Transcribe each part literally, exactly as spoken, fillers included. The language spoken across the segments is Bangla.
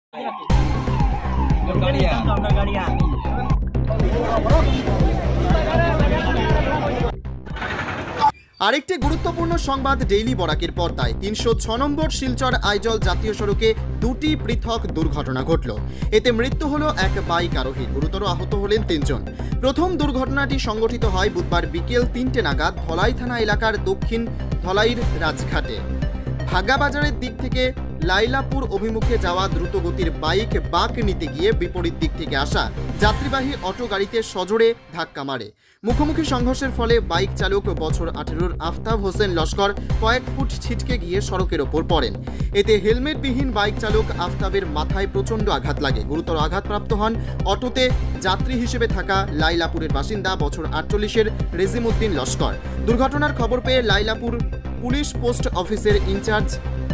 আরেকটি গুরুত্বপূর্ণ সংবাদ ডেইলি বরাকের পর্দায়। তিনশো ছ নম্বর শিলচর আইজল জাতীয় সড়কে দুটি পৃথক দুর্ঘটনা ঘটল। এতে মৃত্যু হল এক বাইক আরোহী, গুরুতর আহত হলেন তিনজন। প্রথম দুর্ঘটনাটি সংঘটিত হয় বুধবার বিকেল তিনটে নাগাদ ধলাই থানা এলাকার দক্ষিণ ধলাইর রাজঘাটে। ভাগাবাজারের দিক থেকে লাইলাপুর অভিমুখে যাওয়া দ্রুতগতির বাইক বাঁক নিতে গিয়ে বিপরীত দিক থেকে আসা যাত্রীবাহী অটো গাড়িতে সজোরে ধাক্কা মারে। মুখোমুখি সংঘর্ষের ফলে বাইক চালক বছর আঠেরোর আফতাব হোসেন লস্কর কয়েক ফুট ছিটকে গিয়ে সড়কের ওপর পড়েন। এতে হেলমেটবিহীন বাইক চালক আফতাবের মাথায় প্রচণ্ড আঘাত লাগে। গুরুতর আঘাতপ্রাপ্ত হন অটোতে যাত্রী হিসেবে থাকা লাইলাপুরের বাসিন্দা বছর আটচল্লিশের রেজিমউদ্দিন লস্কর। দুর্ঘটনার খবর পেয়ে লাইলাপুর পুলিশ পোস্ট অফিসের ইনচার্জ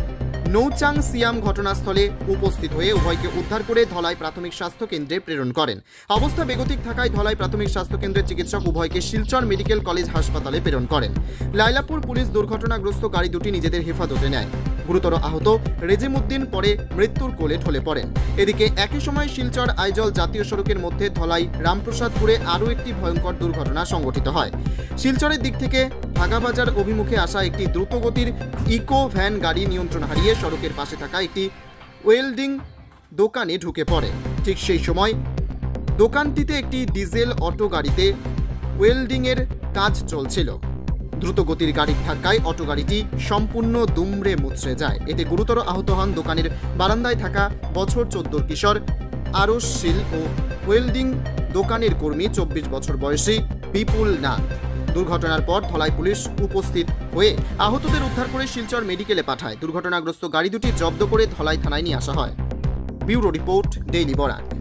নৌচাং সিয়াম ঘটনাস্থলে উপস্থিত হয়ে উভয়কে উদ্ধার করে ধলাই প্রাথমিক স্বাস্থ্য কেন্দ্রে প্রেরণ করেন। অবস্থা বেগতিক থাকায় ধলাই প্রাথমিক স্বাস্থ্য কেন্দ্রের চিকিৎসক উভয়কে শিলচর মেডিকেল কলেজ হাসপাতালে প্রেরণ করেন। লাইলাপুর পুলিশ দুর্ঘটনাগ্রস্ত গাড়ি দুটি নিজেদের হেফাজতে নেয়। গুরুতর আহত রেজিমউদ্দিন পরে মৃত্যুর কোলে ঢলে পড়েন। এদিকে একই সময় শিলচর আইজল জাতীয় সড়কের মধ্যে ধলাই রামপ্রসাদপুরে আরও একটি ভয়ঙ্কর দুর্ঘটনা সংঘটিত হয়। শিলচরের দিক থেকে ভাগাবাজার অভিমুখে আসা একটি দ্রুতগতির ইকো ভ্যান গাড়ি নিয়ন্ত্রণ হারিয়ে সড়কের পাশে থাকা একটি ওয়েল্ডিং দোকানে ঢুকে পড়ে। ঠিক সেই সময় দোকানটিতে একটি ডিজেল অটো গাড়িতে ওয়েল্ডিংয়ের কাজ চলছিল। দ্রুতগতির গাড়ির ধাক্কায় অটো গাড়িটি সম্পূর্ণ দুমড়ে মুচড়ে যায়। এতে গুরুতর আহত হন দোকানের বারান্দায় থাকা বছর চোদ্দোর কিশোর আরশ শীল ও ওয়েল্ডিং দোকানের কর্মী চব্বিশ বছর বয়সী বিপুল নাথ। দুর্ঘটনার পর ধলাই পুলিশ উপস্থিত হয়ে আহতদের উদ্ধার করে শিলচর মেডিকেলে পাঠায়। দুর্ঘটনাগ্রস্ত গাড়ি দুটি জব্দ করে ধলাই থানায় নিয়ে আসা হয়। Bureau report, daily Barak.